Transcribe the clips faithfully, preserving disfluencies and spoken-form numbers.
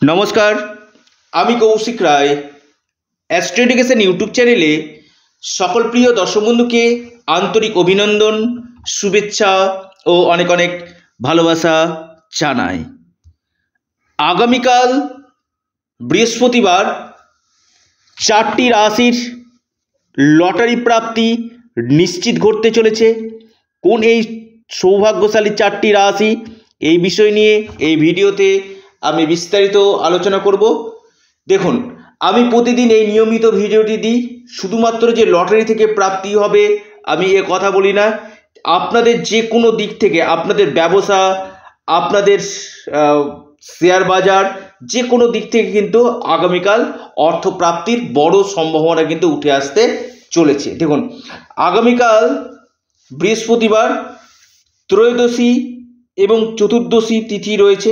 নমস্কার, আমি Koushik Roy. Astro education YouTube চ্যানেলে সকল প্রিয় দর্শক বন্ধুকে আন্তরিক অভিনন্দন, শুভেচ্ছা ও অনেক অনেক ভালোবাসা জানাই। আগামীকাল বৃহস্পতিবার চারটি রাশির লটারি প্রাপ্তি নিশ্চিত ঘটতে চলেছে। কোন এই সৌভাগ্যশালী চারটি রাশি, এই বিষয় নিয়ে এই ভিডিওতে আমি বিস্তারিত আলোচনা করব। দেখুন, আমি প্রতিদিন এই নিয়মিত ভিডিওটি দিই। শুধুমাত্র যে লটারি থেকে প্রাপ্তি হবে আমি এ কথা বলি না। আপনাদের যে কোনো দিক থেকে, আপনাদের ব্যবসা, আপনাদের শেয়ার বাজার, যে কোনো দিক থেকে কিন্তু আগামীকাল অর্থপ্রাপ্তির বড় সম্ভাবনা কিন্তু উঠে আসতে চলেছে। দেখুন, আগামীকাল বৃহস্পতিবার ত্রয়োদশী এবং চতুর্দশী তিথি রয়েছে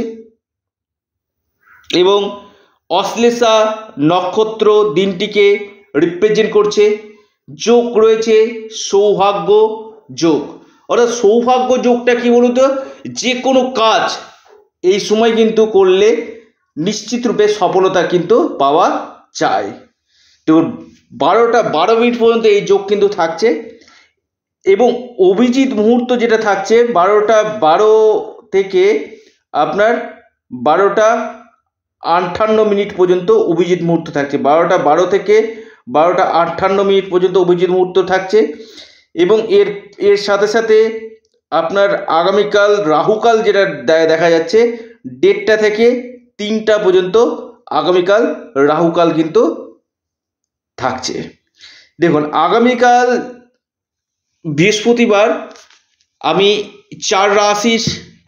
এবং অশ্লেষা নক্ষত্র দিনটিকে রিপ্রেজেন্ট করছে। যোগ রয়েছে সৌভাগ্য যোগ। অর্থাৎ সৌভাগ্য যোগটা কি বলুন তো, যে কোনো কাজ এই সময় কিন্তু করলে নিশ্চিত রূপে সফলতা কিন্তু পাওয়া যায়। তো বারোটা বারো মিনিট পর্যন্ত এই যোগ কিন্তু থাকছে এবং অভিজিৎ মুহূর্ত যেটা থাকছে বারোটা বারো থেকে আপনার বারোটা আটান্ন মিনিট পর্যন্ত অভিজিৎ মুহূর্ত থাকছে। বারোটা বারো থেকে বারোটা আটান্ন মিনিট পর্যন্ত অভিজিৎ মুহূর্ত থাকছে এবং এর এর সাথে সাথে আপনার আগামীকাল রাহুকাল যেটা দেখা যাচ্ছে দেড়টা থেকে তিনটা পর্যন্ত আগামীকাল রাহুকাল কিন্তু থাকছে। দেখুন, আগামীকাল বৃহস্পতিবার আমি চার রাশির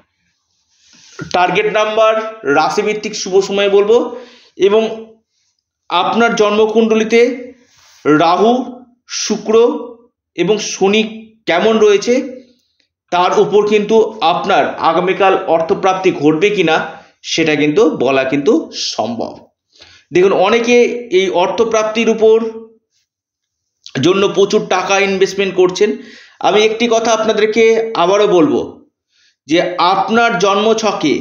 টার্গেট নাম্বার, রাশিভিত্তিক শুভ সময় বলবো এবং আপনার জন্মকুণ্ডলিতে রাহু, শুক্র এবং শনি কেমন রয়েছে তার উপর কিন্তু আপনার আগামীকাল অর্থপ্রাপ্তি ঘটবে কিনা সেটা কিন্তু বলা কিন্তু সম্ভব। দেখুন, অনেকে এই অর্থপ্রাপ্তির উপর জন্য প্রচুর টাকা ইনভেস্টমেন্ট করছেন। আমি একটি কথা আপনাদেরকে আবারও বলবো যে আপনার জন্মছকে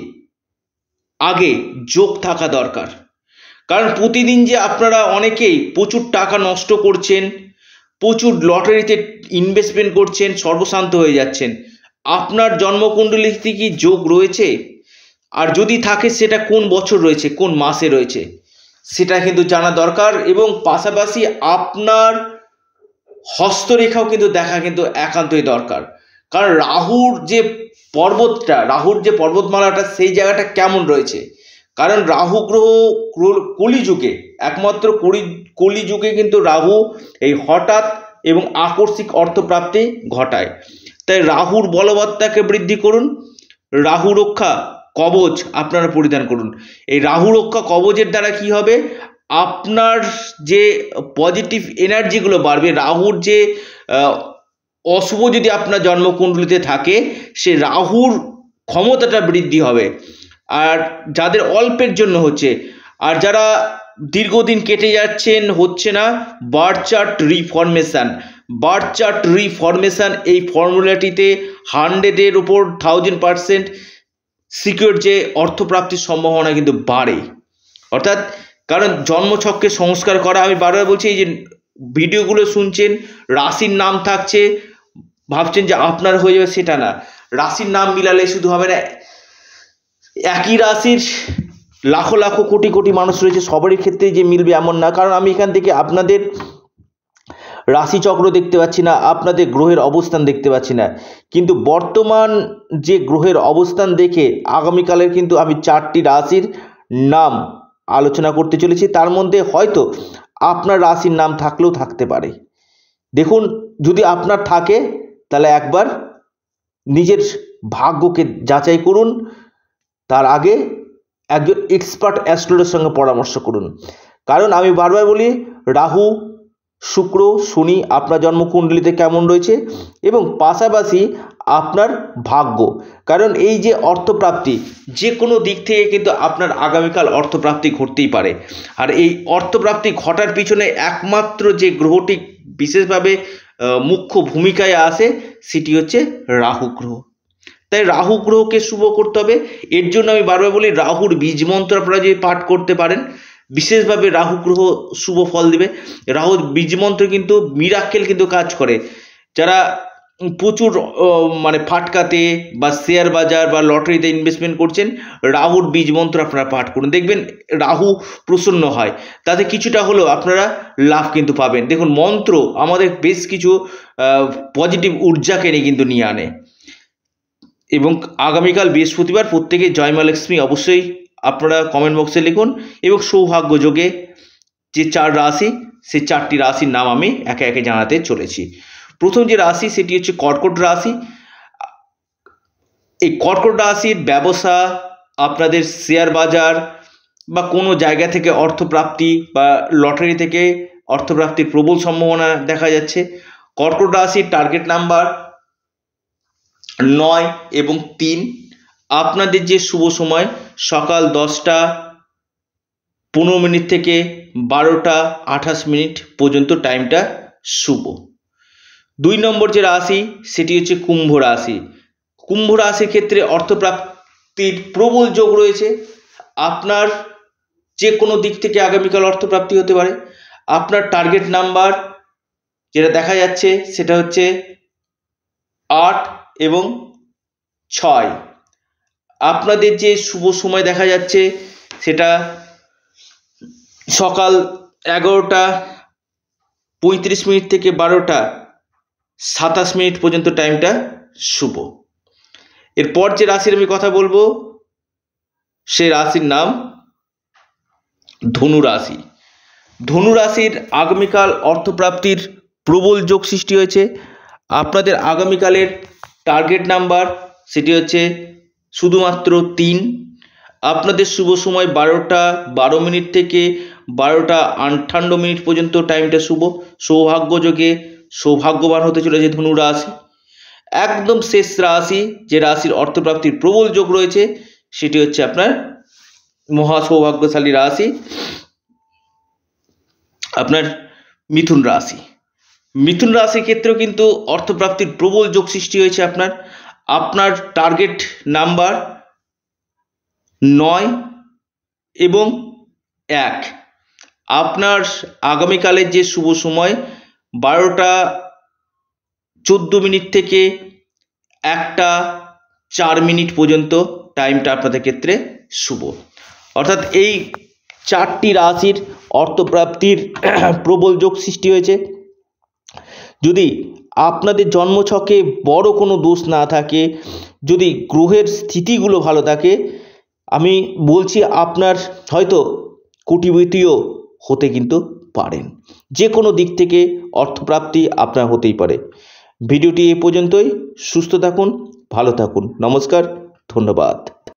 আগে যোগ থাকা দরকার। কারণ প্রতিদিন যে আপনারা অনেকেই প্রচুর টাকা নষ্ট করছেন, প্রচুর লটারিতে ইনভেস্টমেন্ট করছেন, সর্বশান্ত হয়ে যাচ্ছেন। আপনার জন্মকুণ্ডলিতে কি যোগ রয়েছে? আর যদি থাকে সেটা কোন বছর রয়েছে, কোন মাসে রয়েছে, সেটা কিন্তু জানা দরকার। এবং পাশাপাশি আপনার হস্তরেখাও কিন্তু দেখা কিন্তু একান্তই দরকার। কারণ রাহুর যে পর্বতটা, রাহুর যে পর্বতমালাটা, সেই জায়গাটা কেমন রয়েছে। কারণ রাহু গ্রহ কলিযুগে, একমাত্র কলি কলিযুগে কিন্তু রাহু এই হঠাৎ এবং আকস্মিক অর্থপ্রাপ্তি ঘটায়। তাই রাহুর বলবত্তাকে বৃদ্ধি করুন, রাহু রক্ষা কবচ আপনারা পরিধান করুন। এই রাহু রক্ষা কবচের দ্বারা কি হবে, আপনার যে পজিটিভ এনার্জিগুলো বাড়বে। রাহুর যে অশুভ যদি আপনার জন্মকুণ্ডলিতে থাকে, সে রাহুর ক্ষমতাটা বৃদ্ধি হবে। আর যাদের অল্পের জন্য হচ্ছে, আর যারা দীর্ঘদিন কেটে যাচ্ছেন, হচ্ছে না, birth chart reformation, birth chart reformation এই ফর্মুলাটিতে হান্ড্রেডের উপর থাউজেন্ড পারসেন্ট সিকিউর যে অর্থপ্রাপ্তির সম্ভাবনা কিন্তু বাড়ে। অর্থাৎ কারণ জন্মছককে সংস্কার করা, আমি বারবার বলছি, এই যে ভিডিওগুলো শুনছেন রাশির নাম থাকছে, ভাবছেন যে আপনার হয়ে যাবে, সেটা না। রাশির নাম মিলালে শুধু হবে না। একই রাশির লাখো লাখো কোটি কোটি মানুষ রয়েছে, সবারই ক্ষেত্রে যে মিলবে এমন না। কারণ আমি এখান থেকে আপনাদের রাশিচক্র দেখতে পাচ্ছি না, আপনাদের গ্রহের অবস্থান দেখতে পাচ্ছি না, কিন্তু বর্তমান যে গ্রহের অবস্থান দেখে আগামীকালের কিন্তু আমি চারটি রাশির নাম আলোচনা করতে চলেছি। তার মধ্যে হয়তো আপনার রাশির নাম থাকলেও থাকতে পারে। দেখুন, যদি আপনার থাকে তাহলে একবার নিজের ভাগ্যকে যাচাই করুন। তার আগে একজন এক্সপার্ট অ্যাস্ট্রোলজারের সঙ্গে পরামর্শ করুন। কারণ আমি বারবার বলি, রাহু, শুক্র, শনি আপনার জন্মকুণ্ডলিতে কেমন রয়েছে এবং পাশাপাশি আপনার ভাগ্য। কারণ এই যে অর্থপ্রাপ্তি, যে কোনো দিক থেকে কিন্তু আপনার আগামীকাল অর্থপ্রাপ্তি ঘটতেই পারে। আর এই অর্থপ্রাপ্তি ঘটার পিছনে একমাত্র যে গ্রহটি বিশেষভাবে মুখ্য ভূমিকায় আসে সেটি হচ্ছে রাহু গ্রহ। তাই রাহু গ্রহকে শুভ করতে হবে। এর জন্য আমি বারবার বলি রাহুর বীজ মন্ত্র আপনারা যদি পাঠ করতে পারেন বিশেষভাবে রাহু গ্রহ শুভ ফল দিবে। রাহুর বীজ মন্ত্র কিন্তু মিরাক্কেল কিন্তু কাজ করে। যারা প্রচুর মানে ফাটকাতে বা শেয়ার বাজার বা লটারিতে ইনভেস্টমেন্ট করছেন, রাহুর বীজ মন্ত্র আপনারা পাঠ করুন, দেখবেন রাহু প্রসন্ন হয়, তাতে কিছুটা হলেও আপনারা লাভ কিন্তু পাবেন। দেখুন মন্ত্র আমাদের বেশ কিছু পজিটিভ ঊর্জাকে নিয়ে কিন্তু নিয়ে আনে। এবং আগামীকাল বৃহস্পতিবার প্রত্যেকে জয় মা লক্ষ্মী অবশ্যই আপনারা কমেন্ট বক্সে লিখুন। এবং সৌভাগ্য যোগে যে চার রাশি, সেই চারটি রাশির নাম আমি একে একে জানাতে চলেছি। প্রথম যে রাশি সেটি হচ্ছে কর্কট রাশি। এই কর্কট রাশির ব্যবসা, আপনাদের শেয়ার বাজার বা কোনো জায়গা থেকে অর্থপ্রাপ্তি বা লটারি থেকে অর্থপ্রাপ্তির প্রবল সম্ভাবনা দেখা যাচ্ছে। কর্কট রাশির টার্গেট নাম্বার নয় এবং তিন। আপনাদের যে শুভ সময় সকাল দশটা পনেরো মিনিট থেকে বারোটা আঠাশ মিনিট পর্যন্ত টাইমটা শুভ। দুই নম্বর যে রাশি সেটি হচ্ছে কুম্ভ রাশি। কুম্ভ রাশির ক্ষেত্রে অর্থপ্রাপ্তির প্রবল যোগ রয়েছে। আপনার যে কোনো দিক থেকে আগামীকাল অর্থপ্রাপ্তি হতে পারে। আপনার টার্গেট নাম্বার যেটা দেখা যাচ্ছে সেটা হচ্ছে আট এবং ছয়। আপনাদের যে শুভ সময় দেখা যাচ্ছে সেটা সকাল এগারোটা পঁয়ত্রিশ মিনিট থেকে বারোটা সাতাশ মিনিট পর্যন্ত টাইমটা শুভ। এরপর যে রাশির আমি কথা বলবো সে রাশির নাম ধনু রাশি। ধনু রাশির আগামীকাল অর্থপ্রাপ্তির প্রবল যোগ সৃষ্টি হয়েছে। আপনাদের আগামীকালের টার্গেট নাম্বার সেটি হচ্ছে শুধুমাত্র তিন। আপনাদের শুভ সময় বারোটা বারো মিনিট থেকে বারোটা আটান্ন মিনিট পর্যন্ত টাইমটা শুভ। সৌভাগ্য যোগে সৌভাগ্যবান হতে চলেছে ধনু রাশি। একদম শেষ রাশি যে রাশির অর্থপ্রাপ্তির প্রবল যোগ রয়েছে সেটি হচ্ছে আপনার মহা সৌভাগ্যশালী রাশি আপনার মিথুন রাশি। মিথুন রাশির ক্ষেত্রেও কিন্তু অর্থপ্রাপ্তির প্রবল যোগ সৃষ্টি হয়েছে। আপনার আপনার টার্গেট নাম্বার নয় এবং এক। আপনার আগামীকালের যে শুভ সময় বারোটা চোদ্দো মিনিট থেকে একটা চার মিনিট পর্যন্ত টাইমটা আপনাদের ক্ষেত্রে শুভ। অর্থাৎ এই চারটি রাশির অর্থপ্রাপ্তির প্রবল যোগ সৃষ্টি হয়েছে। যদি আপনাদের জন্মছকে বড় কোনো দোষ না থাকে, যদি গ্রহের স্থিতিগুলো ভালো থাকে, আমি বলছি আপনার হয়তো কোটিপতিও হতে কিন্তু পারেন। যে কোনো দিক থেকে অর্থপ্রাপ্তি আপনার হতেই পারে। ভিডিওটি এ পর্যন্তই। সুস্থ থাকুন, ভালো থাকুন। নমস্কার, ধন্যবাদ।